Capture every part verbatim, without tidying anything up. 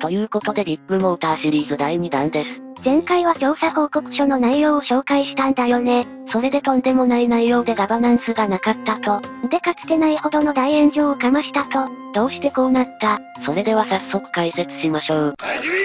ということでビッグモーターシリーズだいにだんです。 前回は調査報告書の内容を紹介したんだよね。 それでとんでもない内容でガバナンスがなかったと。 でかつてないほどの大炎上をかましたと。 どうしてこうなった？それでは早速解説しましょう。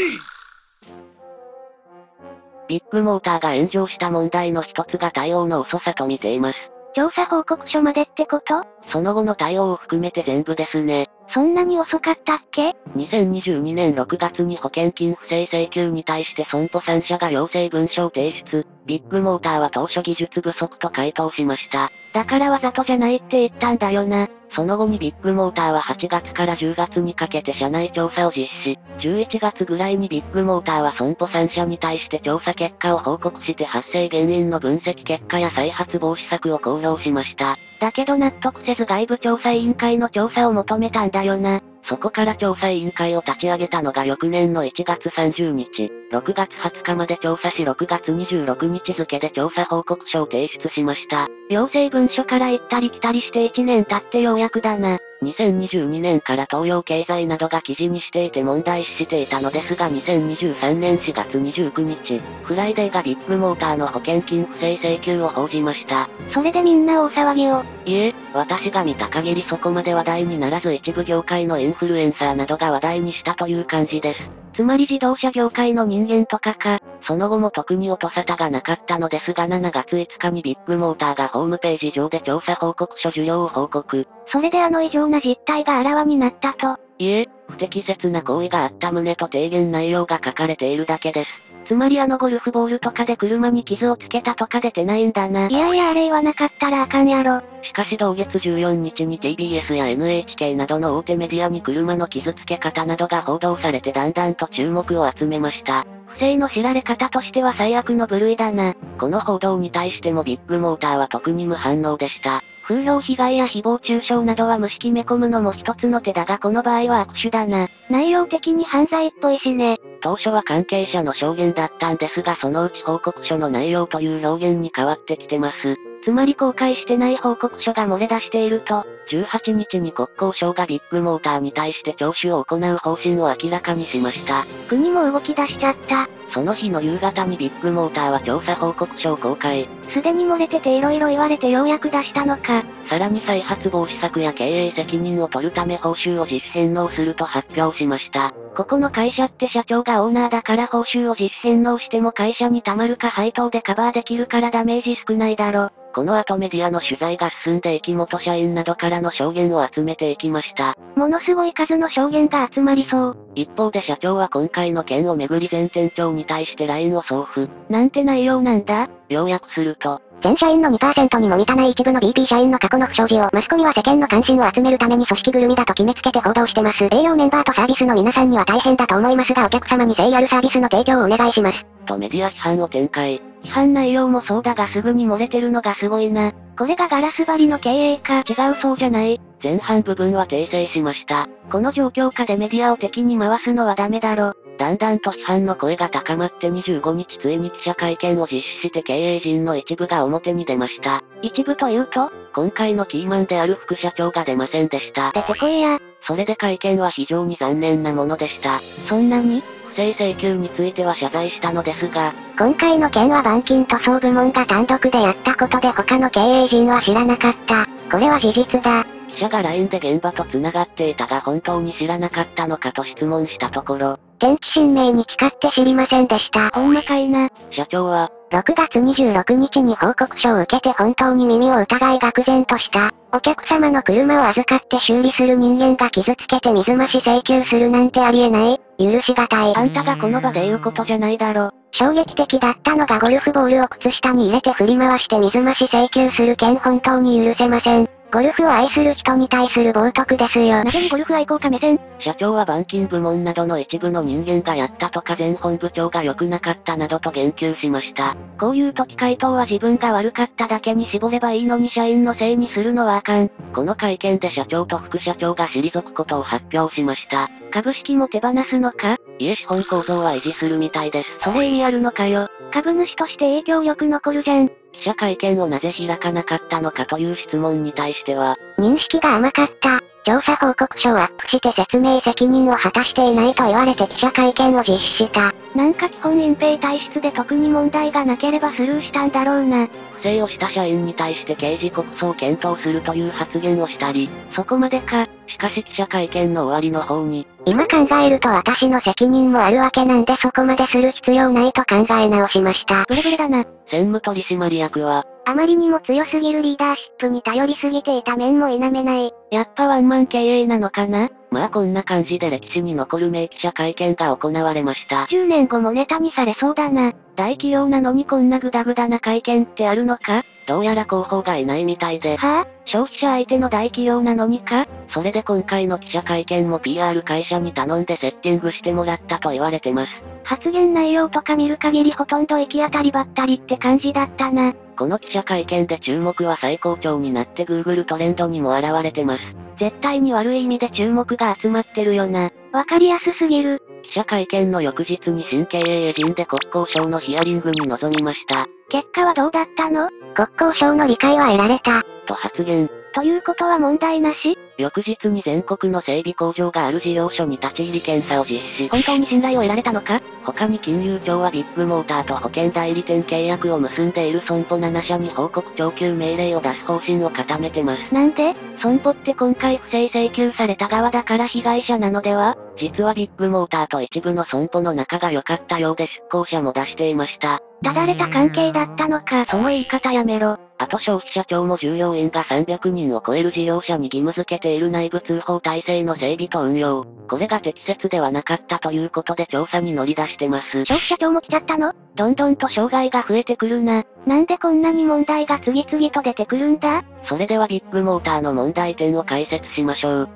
ビッグモーターが炎上した問題の一つが対応の遅さと見ています。 調査報告書までってこと？ その後の対応を含めて全部ですね。 そんなに遅かったっけ？ にせんにじゅうにねんろくがつに保険金不正請求に対して損保さんしゃが要請文書を提出。ビッグモーターは当初技術不足と回答しました。 だからわざとじゃないって言ったんだよな。 その後にビッグモーターははちがつからじゅうがつにかけて社内調査を実施。じゅういちがつぐらいにビッグモーターは損保さんしゃに対して調査結果を報告して発生原因の分析結果や再発防止策を公表しました。 だけど納得せず外部調査委員会の調査を求めたんだよな。 そこから調査委員会を立ち上げたのが翌年のいちがつさんじゅうにち、ろくがつはつかまで調査しろくがつにじゅうろくにち付で調査報告書を提出しました。 要請文書から行ったり来たりしていちねん経ってようやくだな。 にせんにじゅうにねんから東洋経済などが記事にしていて問題視していたのですがにせんにじゅうさんねんしがつにじゅうくにち、フライデーがビッグモーターの保険金不正請求を報じました。 それでみんな大騒ぎを。 いえ、私が見た限りそこまで話題にならず一部業界のインフルエンサーなどが話題にしたという感じです。 つまり自動車業界の人間とかか。 その後も特に音沙汰がなかったのですがしちがついつかにビッグモーターがホームページ上で調査報告書受領を報告。 それであの異常な実態があらわになったと。 いえ、不適切な行為があった旨と提言内容が書かれているだけです。 つまりあのゴルフボールとかで車に傷をつけたとか出てないんだな。いやいやあれ言わなかったらあかんやろ。 しかし同月じゅうよっかに ティービーエス や エヌエイチケー などの大手メディアに車の傷つけ方などが報道されてだんだんと注目を集めました。 不正の知られ方としては最悪の部類だな。 この報道に対してもビッグモーターは特に無反応でした。 風評被害や誹謗中傷などは無識め込むのも一つの手だがこの場合は悪手だな。内容的に犯罪っぽいしね。 当初は関係者の証言だったんですがそのうち報告書の内容という表現に変わってきてます。 つまり公開してない報告書が漏れ出していると。 じゅうはちにちに国交省がビッグモーターに対して聴取を行う方針を明らかにしました。 国も動き出しちゃった。 その日の夕方にビッグモーターは調査報告書を公開。 すでに漏れてて色々言われてようやく出したのか。 さらに再発防止策や経営責任を取るため報酬を実施返納すると発表しました。 ここの会社って社長がオーナーだから報酬を実施返納しても会社に貯まるか配当でカバーできるからダメージ少ないだろ。 この後メディアの取材が進んでいき元社員などからの証言を集めていきました。 ものすごい数の証言が集まりそう。 一方で社長は今回の件をめぐり前店長に対して ライン を送付。 なんて内容なんだ？ 要約すると、 全社員の にパーセント にも満たない一部の ビーピー 社員の過去の不祥事をマスコミは世間の関心を集めるために組織ぐるみだと決めつけて報道してます。営業メンバーとサービスの皆さんには大変だと思いますがお客様に誠意あるサービスの提供をお願いします。 とメディア批判を展開。 批判内容もそうだがすぐに漏れてるのがすごいな。これがガラス張りの経営か。違うそうじゃない。 前半部分は訂正しました。 この状況下でメディアを敵に回すのはダメだろ。 だんだんと批判の声が高まってにじゅうごにちついに記者会見を実施して経営陣の一部が表に出ました。 一部というと？ 今回のキーマンである副社長が出ませんでした。 出てこいや。 それで会見は非常に残念なものでした。 そんなに？ 不正請求については謝罪したのですが、 今回の件は板金塗装部門が単独でやったことで他の経営陣は知らなかった。これは事実だ。 記者が ライン で現場と繋がっていたが本当に知らなかったのかと質問したところ、 天地神明に誓って知りませんでした。 ほんまかいな。 社長は、 ろくがつにじゅうろくにちに報告書を受けて本当に耳を疑い愕然とした。お客様の車を預かって修理する人間が傷つけて水増し請求するなんてありえない。許しがたい。 あんたがこの場で言うことじゃないだろ。 衝撃的だったのがゴルフボールを靴下に入れて振り回して水増し請求する件本当に許せません。ゴルフを愛する人に対する冒涜ですよ。 なぜにゴルフ愛好家目線？ 社長は板金部門などの一部の人間がやったとか前本部長が良くなかったなどと言及しました。 こういう時回答は自分が悪かっただけに絞ればいいのに社員のせいにするのはあかん。 この会見で社長と副社長が退くことを発表しました。 株式も手放すのか？ いえ資本構造は維持するみたいです。 それ意味あるのかよ。株主として影響力残るじゃん。 記者会見をなぜ開かなかったのかという質問に対しては、 認識が甘かった。調査報告書をアップして説明責任を果たしていないと言われて記者会見を実施した。 なんか基本隠蔽体質で特に問題がなければスルーしたんだろうな。 不正をした社員に対して刑事告訴を検討するという発言をしたり、 そこまでか。 しかし記者会見の終わりの方に、 今考えると私の責任もあるわけなんでそこまでする必要ないと考え直しました。 ブレブレだな。 専務取締役は、 あまりにも強すぎるリーダーシップに頼りすぎていた面も否めない。 やっぱワンマン経営なのかな？ まあこんな感じで歴史に残る名記者会見が行われました。 じゅうねんごもネタにされそうだな。大企業なのにこんなグダグダな会見ってあるのか？ どうやら広報がいないみたいで。 はぁ、あ、消費者相手の大企業なのにか？ それで今回の記者会見も ピーアール 会社に頼んでセッティングしてもらったと言われてます。 発言内容とか見る限りほとんど行き当たりばったりって感じだったな。 この記者会見で注目は最高潮になって Google トレンドにも現れてます。 絶対に悪い意味で注目が集まってるよな。わかりやすすぎる。 記者会見の翌日に新経営陣で国交省のヒアリングに臨みました。 結果はどうだったの？ 国交省の理解は得られた。 と発言。 ということは問題なし？ 翌日に全国の整備工場がある事業所に立ち入り検査を実施。 本当に信頼を得られたのか？ 他に金融庁はビッグモーターと保険代理店契約を結んでいる損保なな社に報告徴求命令を出す方針を固めてます。 なんで？損保って今回不正請求された側だから被害者なのでは？ 実はビッグモーターと一部の損保の仲が良かったようで出向者も出していました。 ただれた関係だったのか。その言い方やめろ。 あと消費者庁も従業員がさんびゃくにんを超える事業者に義務付けている内部通報体制の整備と運用。これが適切ではなかったということで調査に乗り出してます。 消費者庁も来ちゃったの？どんどんと障害が増えてくるな。なんでこんなに問題が次々と出てくるんだ？ それではビッグモーターの問題点を解説しましょう。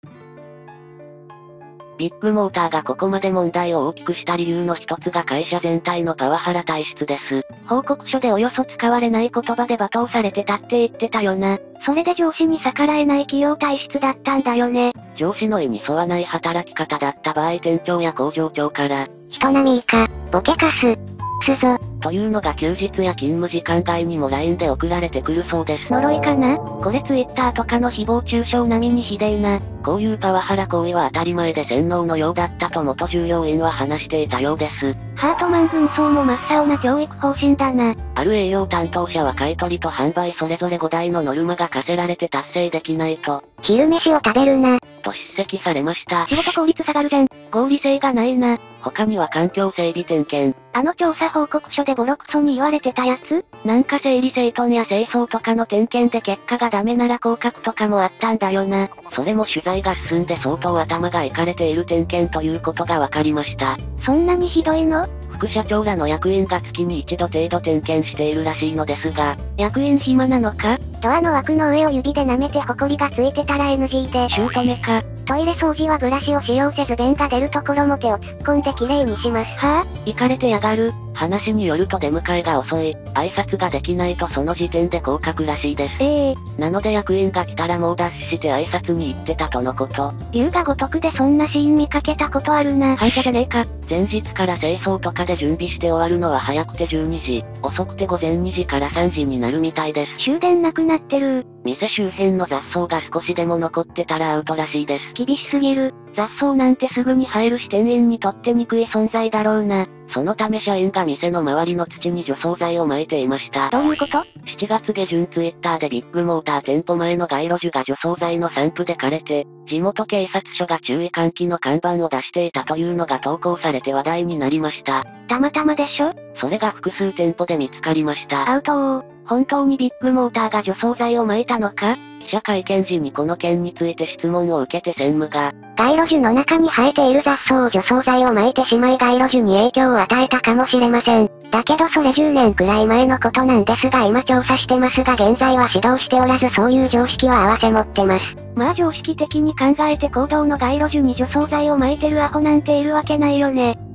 ビッグモーターがここまで問題を大きくした理由の一つが会社全体のパワハラ体質です。 報告書でおよそ使われない言葉で罵倒されてたって言ってたよな。それで上司に逆らえない企業体質だったんだよね。 上司の意に沿わない働き方だった場合店長や工場長から、 人並み以下、ボケかす、すぞ、 というのが休日や勤務時間外にも ライン で送られてくるそうです。 呪いかな？これツイッターとかの誹謗中傷並みにひでえな。 こういうパワハラ行為は当たり前で洗脳のようだったと元従業員は話していたようです。 ハートマン軍曹も真っ青な教育方針だな。 ある営業担当者は買取と販売それぞれごだいのノルマが課せられて達成できないと、 昼飯を食べるな。 と叱責されました。 仕事効率下がるじゃん。合理性がないな。 他には環境整備点検。 あの調査報告書でボロクソに言われてたやつ？なんか整理整頓や清掃とかの点検で結果がダメなら降格とかもあったんだよな。 それも取材が進んで相当頭がいかれている点検ということが分かりました。 そんなにひどいの？ 副社長らの役員が月に一度程度点検しているらしいのですが、 役員暇なのか？ ドアの枠の上を指で舐めてホコリがついてたら エヌジー で。 姑か。 トイレ掃除はブラシを使用せず便が出るところも手を突っ込んできれいにします。 はぁ、 イカれてやがる。話によると出迎えが遅い、挨拶ができないとその時点で降格らしいです。 ええー、なので役員が来たらもうダッシュして挨拶に行ってたとのこと。 龍が如くでそんなシーン見かけたことあるな。 反射じゃねえか。前日から清掃とかで準備して終わるのは早くてじゅうにじ、遅くて午前にじからさんじになるみたいです。 終電なくなってる。 店周辺の雑草が少しでも残ってたらアウトらしいです。 厳しすぎる。雑草なんてすぐに生えるし店員にとって憎い存在だろうな。 そのため社員が店の周りの土に除草剤を撒いていました。 どういうこと？ しち 月下旬ツイッターでビッグモーター店舗前の街路樹が除草剤の散布で枯れて、地元警察署が注意喚起の看板を出していたというのが投稿されて話題になりました。 たまたまでしょ？ それが複数店舗で見つかりました。 アウトー。本当にビッグモーターが除草剤を撒いたのか？ 記者会見時にこの件について質問を受けて専務が、 街路樹の中に生えている雑草を除草剤を撒いてしまい街路樹に影響を与えたかもしれません。だけどそれじゅうねんくらい前のことなんですが今調査してますが現在は指導しておらずそういう常識は合わせ持ってます。 まあ常識的に考えて行動の街路樹に除草剤を撒いてるアホなんているわけないよね。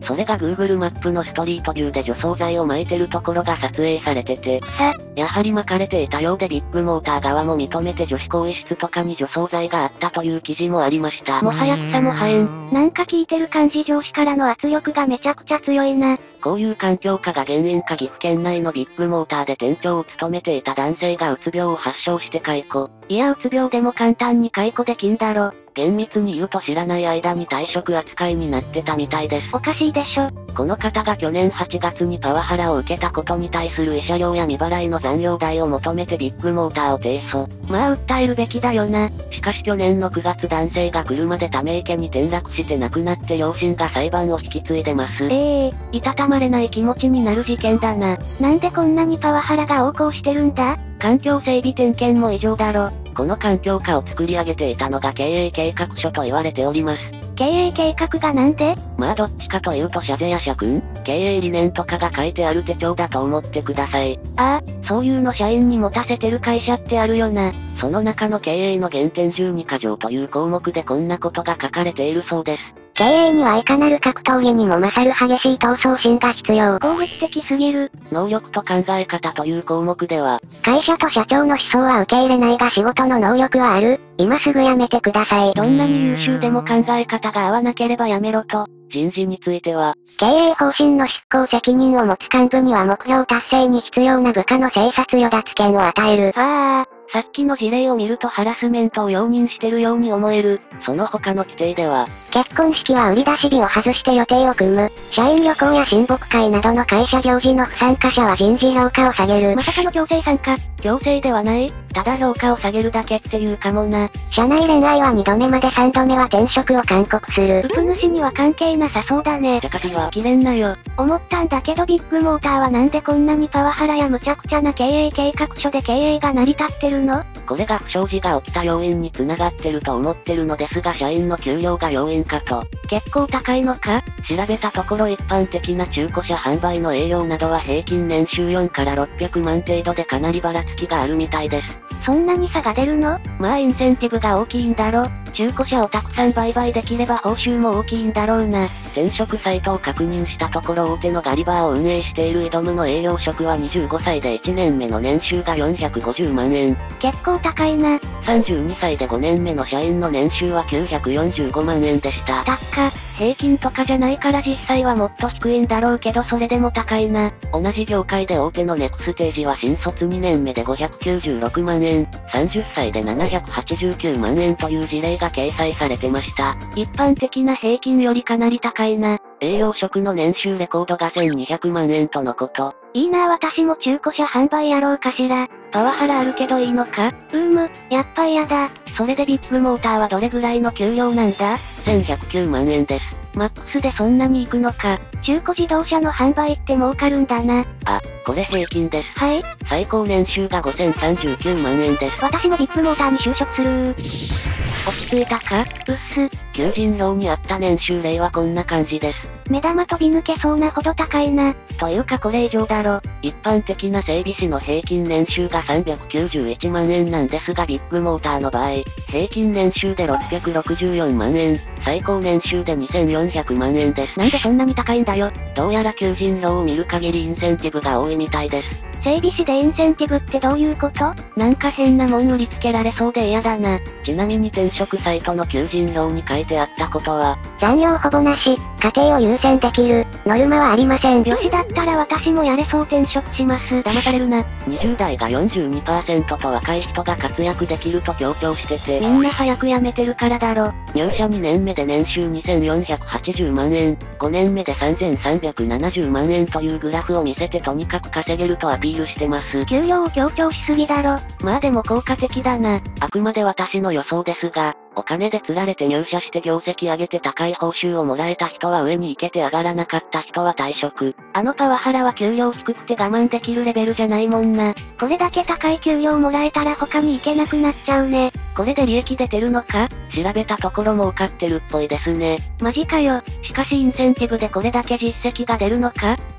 それが Google マップのストリートビューで除草剤を撒いてるところが撮影されてて、 さ、 やはり撒かれていたようでビッグモーター側も認めて女子更衣室とかに除草剤があったという記事もありました。 もはや草も生えん。なんか聞いてる感じ上司からの圧力がめちゃくちゃ強いな。 こういう環境下が原因か岐阜県内のビッグモーターで店長を務めていた男性がうつ病を発症して解雇。 いやうつ病でも簡単に解雇できんだろ。 厳密に言うと知らない間に退職扱いになってたみたいです。 おかしいでしょ。 この方が去年はちがつにパワハラを受けたことに対する慰謝料や未払いの残業代を求めてビッグモーターを提訴。 まあ訴えるべきだよな。 しかし去年のくがつ男性が車でため池に転落して亡くなって両親が裁判を引き継いでます。 ええー、いたたまれない気持ちになる事件だな。なんでこんなにパワハラが横行してるんだ？環境整備点検も異常だろ。 この環境下を作り上げていたのが経営計画書と言われております。 経営計画がなんで？ まあどっちかというと社税や社訓、経営理念とかが書いてある手帳だと思ってください。 ああ、そういうの社員に持たせてる会社ってあるよな。 その中の経営の原点じゅうにか条という項目でこんなことが書かれているそうです。 経営にはいかなる格闘技にも勝る激しい闘争心が必要。 攻撃的すぎる。 能力と考え方という項目では、 会社と社長の思想は受け入れないが仕事の能力はある。今すぐ辞めてください。 どんなに優秀でも考え方が合わなければ辞めろと。 人事については、 経営方針の執行責任を持つ幹部には目標達成に必要な部下の生殺与奪権を与える。 ああ。さっきの事例を見るとハラスメントを容認してるように思える。 その他の規定では、 結婚式は売り出し日を外して予定を組む。社員旅行や親睦会などの会社行事の不参加者は人事評価を下げる。 まさかの強制参加。強制ではない。ただ評価を下げるだけっていうかもな。 社内恋愛はにどめまでさんどめは転職を勧告する。 うつ主には関係なさそうだね。 てか次は、 切れんなよ。思ったんだけどビッグモーターはなんでこんなにパワハラや無茶苦茶な経営計画書で経営が成り立ってるの？ これが不祥事が起きた要因につながってると思ってるのですが社員の給料が要因かと。 結構高いのか？ 調べたところ一般的な中古車販売の営業などは平均年収よんからろっぴゃくまん程度でかなりばらつきがあるみたいです。 そんなに差が出るの？まあインセンティブが大きいんだろ。中古車をたくさん売買できれば報酬も大きいんだろうな。 転職サイトを確認したところ大手のガリバーを運営しているイドムの営業職はにじゅうごさいでいちねんめの年収がよんひゃくごじゅうまんえん。 結構高いな。 さんじゅうにさいでごねんめの社員の年収はきゅうひゃくよんじゅうごまんえんでした。 高っ。平均とかじゃないから実際はもっと低いんだろうけどそれでも高いな。 同じ業界で大手のネクステージは新卒にねんめでごひゃくきゅうじゅうろくまんえん、さんじゅっさいでななひゃくはちじゅうきゅうまんえんという事例が掲載されてました。 一般的な平均よりかなり高いな。 営業職の年収レコードがせんにひゃくまんえんとのこと。 いいなぁ私も中古車販売やろうかしら。パワハラあるけどいいのか？うーむ、やっぱ嫌だ。それでビッグモーターはどれぐらいの給料なんだ？ せんひゃくきゅうまんえんです。 マックスでそんなに行くのか。中古自動車の販売って儲かるんだな。 あ、これ平均です。 はい。 最高年収がごせんさんじゅうきゅうまんえんです。 私もビッグモーターに就職する。 落ち着いたか？ うっす。 求人票にあった年収例はこんな感じです。 目玉飛び抜けそうなほど高いな。 というかこれ以上だろ。一般的な整備士の平均年収がさんびゃくきゅうじゅういちまんえんなんですがビッグモーターの場合、平均年収でろっぴゃくろくじゅうよんまんえん、最高年収でにせんよんひゃくまんえんです。 なんでそんなに高いんだよ。 どうやら求人票を見る限りインセンティブが多いみたいです。 整備士でインセンティブってどういうこと？なんか変なもん売りつけられそうで嫌だな。 ちなみに転職サイトの求人票に書いてあったことは、 残業ほぼなし、家庭を優先できる、ノルマはありません。 よしだったら私もやれそう転職します。騙されるな。 にじゅうだいが よんじゅうにパーセント と若い人が活躍できると強調してて、 みんな早く辞めてるからだろ。 入社にねんめで年収にせんよんひゃくはちじゅうまんえん、ごねんめでさんぜんさんびゃくななじゅうまんえんというグラフを見せてとにかく稼げるとアピールしてます。 給料を強調しすぎだろ。まあでも効果的だな。 あくまで私の予想ですが、お金で釣られて入社して業績上げて高い報酬をもらえた人は上に行けて上がらなかった人は退職。 あのパワハラは給料低くて我慢できるレベルじゃないもんな。これだけ高い給料もらえたら他に行けなくなっちゃうね。これで利益出てるのか？ 調べたところ儲かってるっぽいですね。 マジかよ。しかしインセンティブでこれだけ実績が出るのか？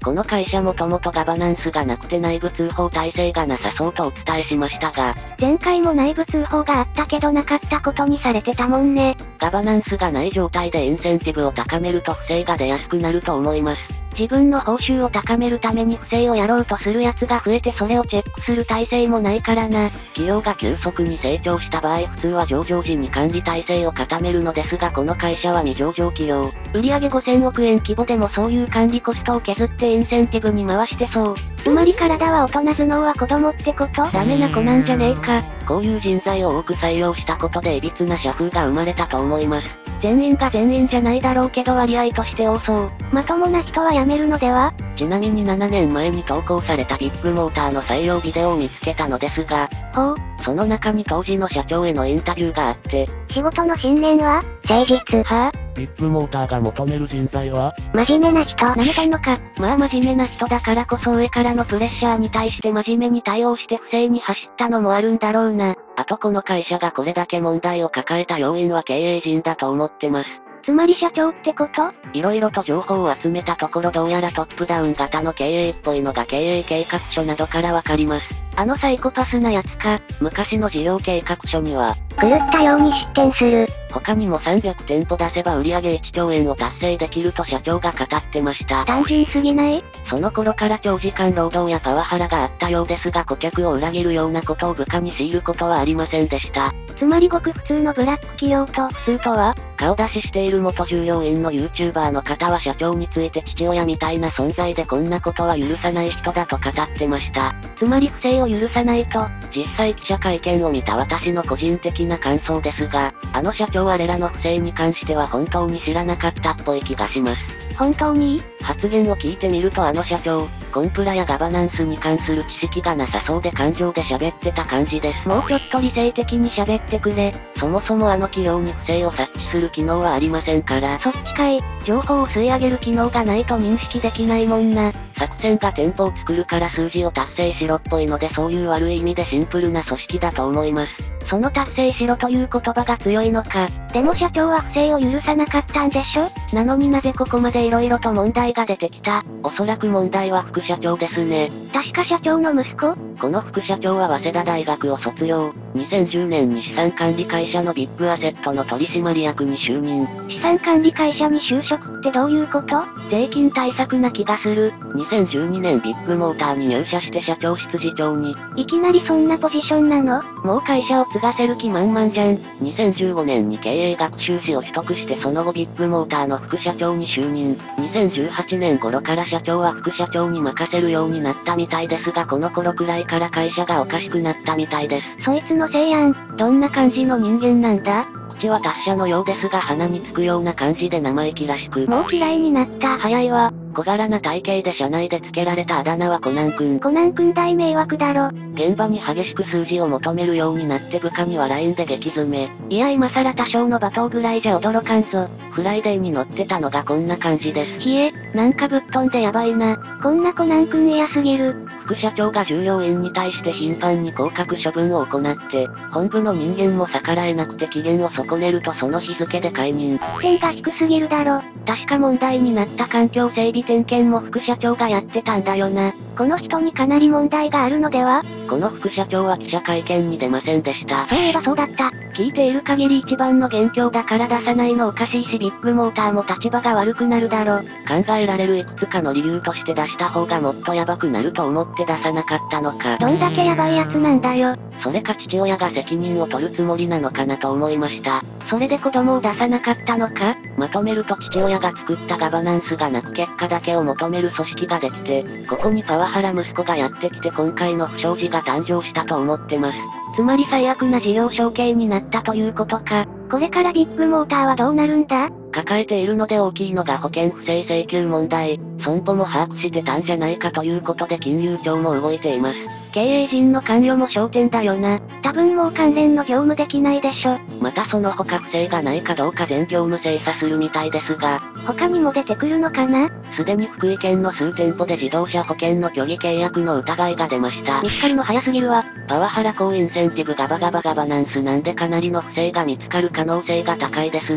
この会社もともとガバナンスがなくて内部通報体制がなさそうとお伝えしましたが、 前回も内部通報があったけどなかったことにされてたもんね。 ガバナンスがない状態でインセンティブを高めると不正が出やすくなると思います。 自分の報酬を高めるために不正をやろうとする奴が増えてそれをチェックする体制もないからな。 企業が急速に成長した場合普通は上場時に管理体制を固めるのですがこの会社は未上場企業。 売上ごせんおくえん規模でもそういう管理コストを削ってインセンティブに回してそう。つまり体は大人頭脳は子供ってこと？ダメな子なんじゃねえか。 こういう人材を多く採用したことで歪な社風が生まれたと思います。 全員が全員じゃないだろうけど割合として多そう。まともな人は辞めるのでは？ ちなみにななねんまえに投稿されたビッグモーターの採用ビデオを見つけたのですが、 ほう。 その中に当時の社長へのインタビューがあって、 仕事の信念は誠実。 はぁ、 ビッグモーターが求める人材は真面目な人。 舐めとんのか。まあ真面目な人だからこそ上からのプレッシャーに対して真面目に対応して不正に走ったのもあるんだろうな。 あとこの会社がこれだけ問題を抱えた要因は経営陣だと思ってます。 つまり社長ってこと？ 色々と情報を集めたところどうやらトップダウン型の経営っぽいのが経営計画書などからわかります。 あのサイコパスなやつか。 昔の事業計画書には、 狂ったように出店する。 他にもさんびゃくてんぽ出せば売上いちちょうえんを達成できると社長が語ってました。 単純すぎない？ その頃から長時間労働やパワハラがあったようですが顧客を裏切るようなことを部下に強いることはありませんでした。 つまりごく普通のブラック企業と、普通とは？ 顔出ししている元従業員の YouTuber の方は社長について父親みたいな存在でこんなことは許さない人だと語ってました。 つまり不正を許さないと。 実際記者会見を見た私の個人的な感想ですが、あの社長はあれらの不正に関しては本当に知らなかったっぽい気がします。 本当に？ 発言を聞いてみるとあの社長、コンプラやガバナンスに関する知識がなさそうで感情で喋ってた感じです。 もうちょっと理性的に喋ってくれ。 そもそもあの企業に不正を察知する機能はありませんから。 そっちかい。情報を吸い上げる機能がないと認識できないもんな。 作戦が店舗を作るから数字を達成しろっぽいのでそういう悪い意味でシンプルな組織だと思います。 その達成しろという言葉が強いのか。でも社長は不正を許さなかったんでしょ？なのになぜここまで色々と問題が出てきた？ おそらく問題は副社長ですね。 確か社長の息子？ この副社長は早稲田大学を卒業。にせんじゅうねんに資産管理会社のビッグアセットの取締役に就任。 資産管理会社に就職ってどういうこと？税金対策な気がする。 にせんじゅうにねんビッグモーターに入社して社長室次長に。 いきなりそんなポジションなの？もう会社を継がせる気満々じゃん。 にせんじゅうごねんに経営学修士を取得してその後ビッグモーターの副社長に就任。にせんじゅうはちねん頃から社長は副社長に任せるようになったみたいですがこの頃くらいから会社がおかしくなったみたいです。 そいつのせいやん。どんな感じの人間なんだ？ 口は達者のようですが鼻につくような感じで生意気らしく。 もう嫌いになった。早いわ。 小柄な体型で社内で付けられたあだ名はコナン君。 コナン君大迷惑だろ。 現場に激しく数字を求めるようになって部下には ライン で激詰め。 いや今更多少の罵倒ぐらいじゃ驚かんぞ。 フライデーに乗ってたのがこんな感じです。 ひえ、なんかぶっ飛んでやばいな。こんなコナン君嫌すぎる。 副社長が従業員に対して頻繁に降格処分を行って、本部の人間も逆らえなくて機嫌を損ねるとその日付で解任。 点が低すぎるだろ。確か問題になった環境整備点検も副社長がやってたんだよな。この人にかなり問題があるのでは？ この副社長は記者会見に出ませんでした。 そういえばそうだった。聞いている限り一番の元凶だから出さないのおかしいしビッグモーターも立場が悪くなるだろ。 考えられるいくつかの理由として出した方がもっとヤバくなると思って出さなかったのか。 どんだけヤバいやつなんだよ。 それか父親が責任を取るつもりなのかなと思いました。 それで子供を出さなかったのか？ まとめると父親が作ったガバナンスがなく結果だけを求める組織ができて、ここにパワハラ息子がやってきて今回の不祥事が誕生したと思ってます。 つまり最悪な事業承継になったということか。これからビッグモーターはどうなるんだ？ 抱えているので大きいのが保険不正請求問題。損保も把握してたんじゃないかということで金融庁も動いています。 経営陣の関与も焦点だよな。多分もう関連の業務できないでしょ。 またその他不正がないかどうか全業務精査するみたいですが、 他にも出てくるのかな？ すでに福井県の数店舗で自動車保険の虚偽契約の疑いが出ました。 見つかるの早すぎるわ。 パワハラ高インセンティブガバガバガバナンスなんでかなりの不正が見つかる可能性が高いですね。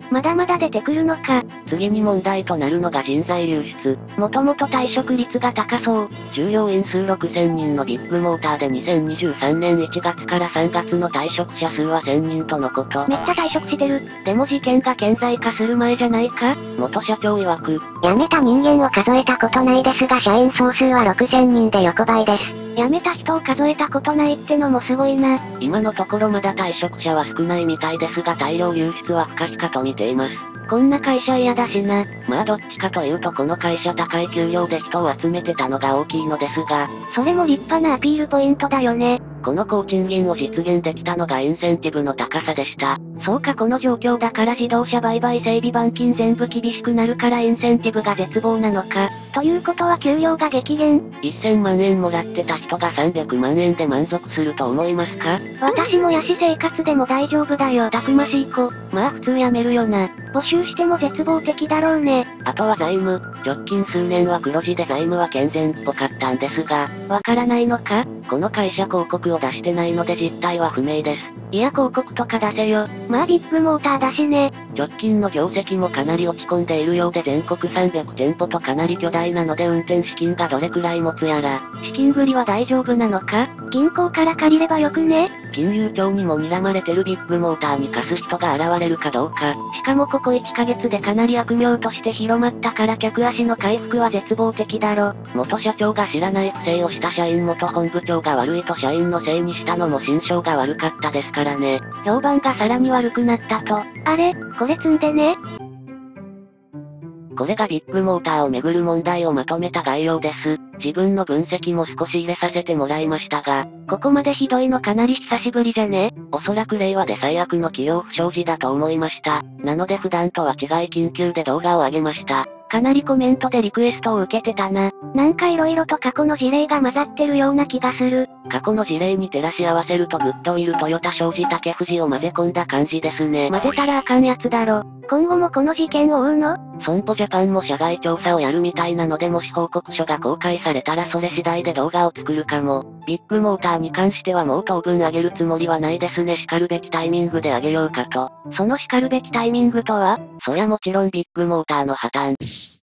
まだまだ出てくるのか。 次に問題となるのが人材流出。 もともと退職率が高そう。 従業員数ろくせんにんのビッグモーターでにせんにじゅうさんねんいちがつからさんがつの退職者数はせんにんとのこと。 めっちゃ退職してる。でも事件が顕在化する前じゃないか？ 元社長曰く、 辞めた人間を数えたことないですが社員総数はろくせんにんで横ばいです。 辞めた人を数えたことないってのもすごいな。 今のところまだ退職者は少ないみたいですが大量流出は不可避かと見ています。 こんな会社嫌だしな。 まあどっちかというとこの会社高い給料で人を集めてたのが大きいのですが、 それも立派なアピールポイントだよね。 この高賃金を実現できたのがインセンティブの高さでした。 そうかこの状況だから自動車売買整備板金全部厳しくなるからインセンティブが絶望なのか。ということは給料が激減？ せんまんえんもらってた人がさんびゃくまんえんで満足すると思いますか？ 私もヤシ生活でも大丈夫だよ。たくましい子。まあ普通辞めるよな。募集しても絶望的だろうね。 あとは財務。直近数年は黒字で財務は健全っぽかったんですが、 わからないのか？ この会社広告を出してないので実態は不明です。 いや広告とか出せよ。まあビッグモーターだしね。 直近の業績もかなり落ち込んでいるようで全国さんびゃくてんぽとかなり巨大なので運転資金がどれくらい持つやら。 資金繰りは大丈夫なのか？銀行から借りればよくね？ 金融庁にも睨まれてるビッグモーターに貸す人が現れるかどうか。 しかもここいっかげつでかなり悪名として広まったから客足の回復は絶望的だろ。 元社長が知らない不正をした社員元本部長が悪いと社員のせいにしたのも心象が悪かったですからね。 評判がさらに悪くなったと。あれ、これ積んでね。 これがビッグモーターをめぐる問題をまとめた概要です。自分の分析も少し入れさせてもらいましたが、 ここまでひどいのかなり久しぶりじゃね？ おそらく令和で最悪の企業不祥事だと思いました。なので普段とは違い緊急で動画を上げました。 かなりコメントでリクエストを受けてたな。なんか色々と過去の事例が混ざってるような気がする。 過去の事例に照らし合わせるとグッドウィルトヨタ商事竹藤を混ぜ込んだ感じですね。 混ぜたらあかんやつだろ。今後もこの事件を追うの？ 損保ジャパンも社外調査をやるみたいなのでもし報告書が公開されたらそれ次第で動画を作るかも。ビッグモーターに関してはもう当分上げるつもりはないですね。叱るべきタイミングで上げようかと。 その叱るべきタイミングとは？ そりゃもちろんビッグモーターの破綻。